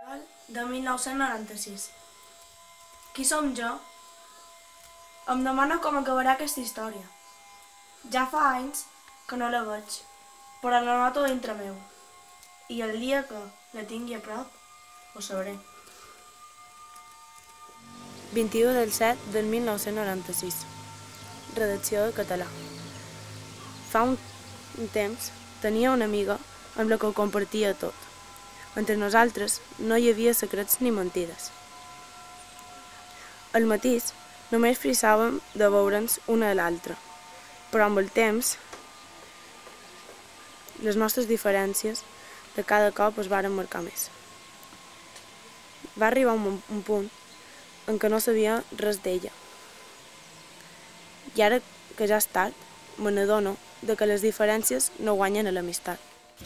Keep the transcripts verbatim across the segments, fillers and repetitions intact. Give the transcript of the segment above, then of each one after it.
De mil nou-cents noranta-sis. Qui som jo? Em demano com acabarà aquesta història. Ja fa anys que no la veig, però la noto dintre meu. I el dia que la tingui a prop, ho sabré. vint-i-u del set del mil nou-cents noranta-sis. Redacció de català. Fa un temps tenia una amiga amb la que ho compartia tot. Entre nosaltres no hi havia secrets ni mentides. Al matí només frissàvem de veure'ns una a l'altra, però amb el temps les nostres diferències de cada cop es varen marcar més. Va arribar un, un punt en què no sabia res d'ella. I ara que ja és tard, me n'adono de que les diferències no guanyen a l'amistat.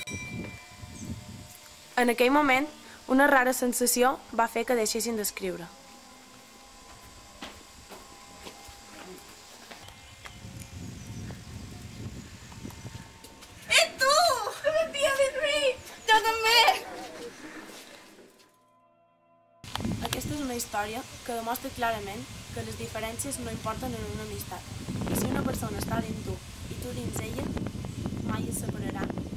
En aquell moment, una rara sensació va fer que deixessin d'escriure. I tu! Que m'envies de mi! Jo també! Aquesta és una història que demostra clarament que les diferències no importen en una amistat. I si una persona està dins tu i tu dins ella, mai es separaran.